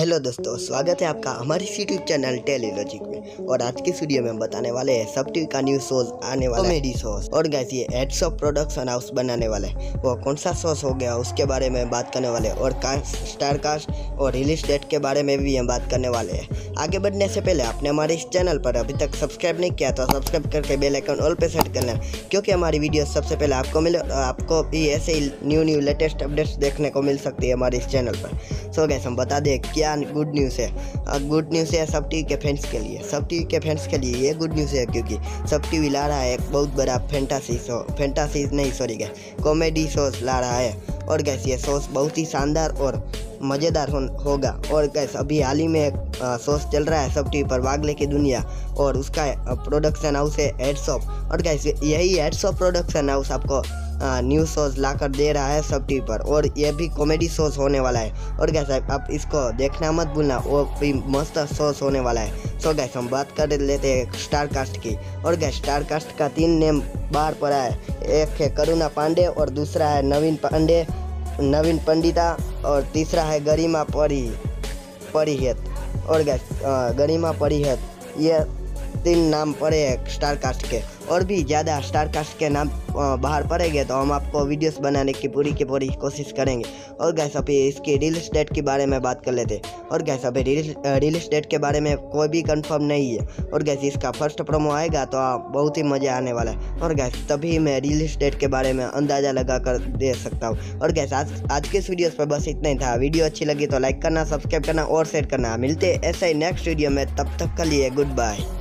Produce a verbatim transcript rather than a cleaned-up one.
Hello दोस्तों, स्वागत है आपका हमारे यूट्यूब चैनल टेलीलॉजिक में। और आज की वीडियो में हम बताने वाले हैं सब टीवी का न्यू शोज आने वाला कॉमेडी शोज। और गाइस ये हेड्स ऑफ प्रोडक्शन हाउस बनाने वाले हैं, वो कौन सा शोज हो गया उसके बारे में बात करने वाले हैं। और स्टार कास्ट और रिलीज डेट के बारे में भी हम बात करने वाले हैं। आगे बढ़ने से पहले आपने हमारे इस चैनल पर अभी तक सब्सक्राइब नहीं किया तो सब्सक्राइब करके बेल आइकन ऑल पे सेट कर लेना, क्योंकि हमारी वीडियो सबसे पहले आपको मिले और आपको भी ऐसे ही न्यू न्यू लेटेस्ट अपडेट्स देखने को मिल सकती है हमारे इस चैनल पर। सो गाइस हम बता दें क्या गुड न्यूज़ है। गुड न्यूज़ है सब टीवी के फैंस के लिए। सब टीवी के फैंस के लिए ये गुड न्यूज़ है, क्योंकि सब टीवी ला रहा है एक बहुत बड़ा फैंटासी शो फैंटासी नहीं सॉरी गैस कॉमेडी शोज ला रहा है। और गैस ये शोज बहुत ही शानदार और मज़ेदार हो, होगा। और गैस अभी हाल ही में एक शोज चल रहा है सब टीवी पर, वागले की दुनिया, और उसका प्रोडक्शन हाउस है हेड्स ऑफ। और गैस यही हेड्स ऑफ प्रोडक्शन हाउस आपको न्यू शोज ला कर दे रहा है सब टीवी पर, और ये भी कॉमेडी शोज होने वाला है। और गैस आप इसको देखना मत भूलना, वो भी मस्त शोज होने वाला है। सो गैस हम बात कर लेते हैं स्टार कास्ट की। और गैस स्टार कास्ट का तीन नेम बाहर पड़ा है, एक है करुणा पांडे, और दूसरा है नवीन पांडे नवीन पंडिता, और तीसरा है गरिमा परी परिहत। और गैस गरिमा परिहत, ये तीन नाम पड़े हैं स्टार कास्ट के। और भी ज़्यादा स्टार कास्ट के नाम बाहर पड़ेंगे तो हम आपको वीडियोस बनाने की पूरी की पूरी कोशिश करेंगे। और गैस अभी इसकी रिलीज डेट के बारे में बात कर लेते हैं। और गैस अभी रिलीज रिलीज डेट के बारे में कोई भी कंफर्म नहीं है। और गैस इसका फर्स्ट प्रोमो आएगा तो बहुत ही मज़ा आने वाला है। और गैस तभी मैं रिलीज डेट के बारे में अंदाज़ा लगा कर दे सकता हूँ। और गैस आज आज के इस वीडियोस पर बस इतना ही था। वीडियो अच्छी लगी तो लाइक करना, सब्सक्राइब करना और शेयर करना। मिलते हैं ऐसे ही नेक्स्ट वीडियो में, तब तक के लिए गुड बाय।